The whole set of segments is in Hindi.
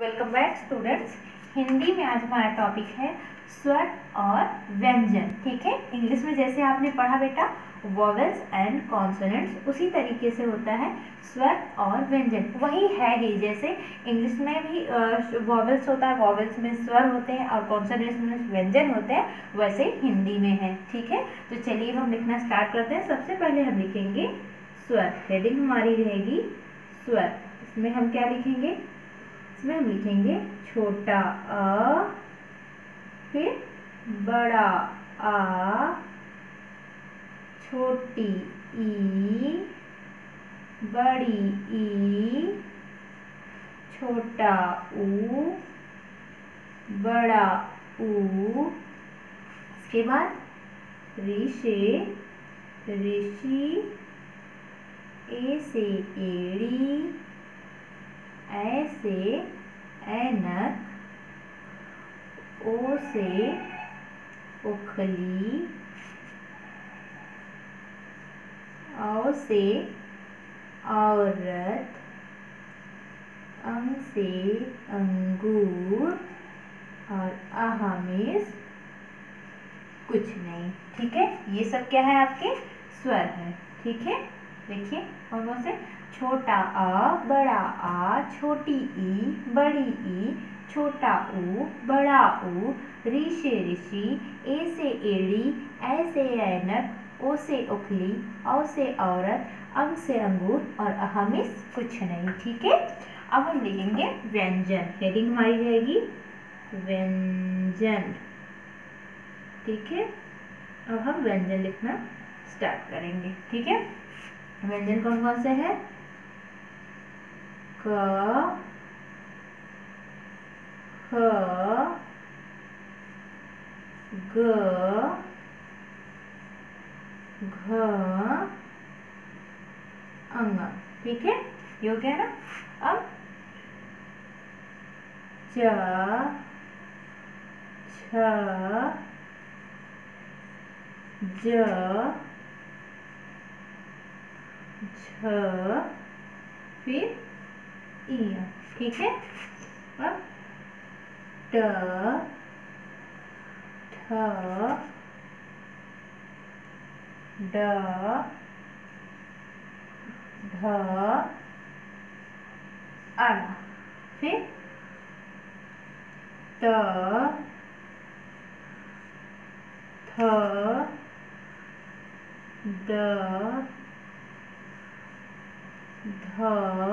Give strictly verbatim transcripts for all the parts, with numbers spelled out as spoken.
Welcome back students. हिंदी में आज हमारा टॉपिक है स्वर और व्यंजन। ठीक है, इंग्लिश में जैसे आपने पढ़ा बेटा वॉवेल्स एंड कॉन्सोनेंट्स, उसी तरीके से होता है स्वर और व्यंजन। वही है ही, जैसे इंग्लिश में भी वॉवेल्स होता है, वॉवेल्स में स्वर होते हैं और कॉन्सोनेंट्स में व्यंजन होते हैं, वैसे हिंदी में है। ठीक है, तो चलिए हम लिखना स्टार्ट करते हैं। सबसे पहले हम लिखेंगे स्वर। हेडिंग हमारी रहेगी स्वर। इसमें हम क्या लिखेंगे? इसमें हम लिखेंगे छोटा अ, फिर बड़ा आ, छोटी ई, बड़ी ई, छोटा ऊ, बड़ा ऊ। इसके बाद ऋषे, ऋषि, ए से एड़ी, ऐसे ऐनक, ओ से उखली, औ से औरत, अंग से अंगूर और आह में कुछ नहीं। ठीक है, ये सब क्या है? आपके स्वर है। ठीक है, देखिए कौन कौन से? छोटा अ, बड़ा आ, छोटी ई, बड़ी ई, छोटा ऊ, बड़ा ऊ, ऋ से ऋषि, ए से एड़ी, ऐ से ऐनक, ओ से उखली, औ से औरत, अंग से अंगूर और अह में कुछ नहीं। ठीक है, अब हम लिखेंगे व्यंजन। हेडिंग हमारी रहेगी व्यंजन। ठीक है, अब हम व्यंजन लिखना स्टार्ट करेंगे। ठीक है, व्यंजन कौन कौन से है? क, ख, ग, घ, अंग। ठीक है, ये हो गया ना। अब च, छ, ज, झ, फिर ई। ठीक है, अब ट, ठ, ड, ढ, अण। फिर त, थ, द, ध,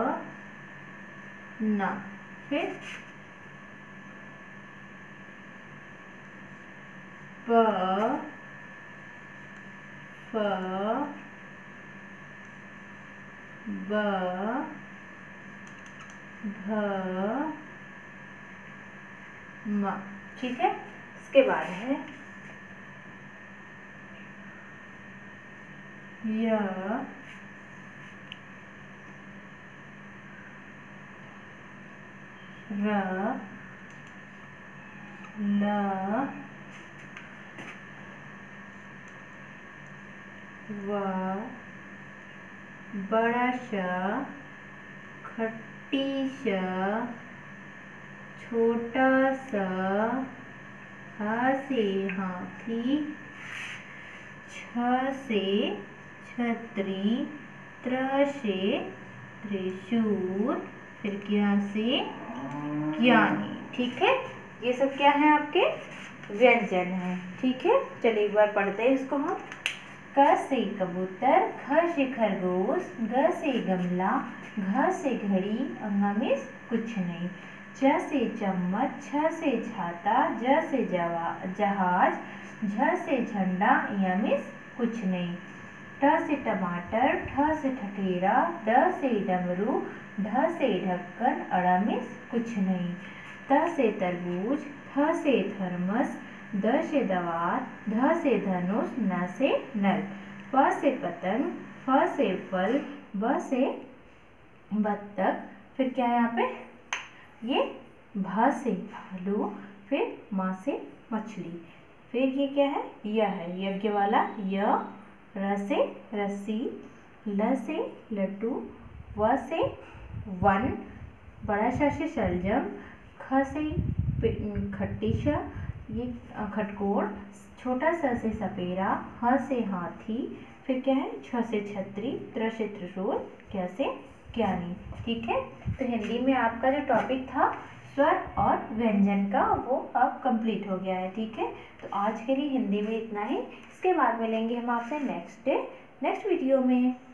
न। फिर प, फ, ब, भ, म। ठीक है, इसके बाद है य, र, ल, व, बड़ा श, खट्टी श, छोटा सा, ह से हाथी, छ से छतरी, त्र से त्रिशूल, फिर क्या से ज्ञानी। ठीक है, ये सब क्या है? आपके व्यंजन है। ठीक है, चलिए एक बार पढ़ते हैं इसको हम। क से कबूतर, ख से खरगोश, ग से गमला, घ से घड़ी, अंग में कुछ नहीं। च से चम्मच, छ से छाता, ज से जहाज, झ से झंडा, य में कुछ नहीं। ट से टमाटर, ठ से ठठेरा, ड से डमरू, ढ से ढक्कन, अड़ में कुछ नहीं। त से तरबूज, थ से थर्मस, द से दवात, ध से धनुष, न से नल, प से पतंग, फ से फल, ब से बत्तख, फिर क्या है यहाँ पे? ये भ से भालू, फिर म से मछली, फिर ये क्या है? य है, यज्ञ वाला य, र से रस्सी, ल से लड्डू, व से वन, बड़ा श से शलजम, ख से खट्टी श, ये खटकोड़, छोटा स से सपेरा, ह से हाथी, फिर क्या है छ से छतरी, त्र से त्रिशूल, क्या से ज्ञानी। ठीक है, तो हिंदी में आपका जो टॉपिक था स्वर और व्यंजन का वो अब कंप्लीट हो गया है। ठीक है, तो आज के लिए हिंदी में इतना ही। इसके बाद मिलेंगे हम आपसे नेक्स्ट डे नेक्स्ट वीडियो में।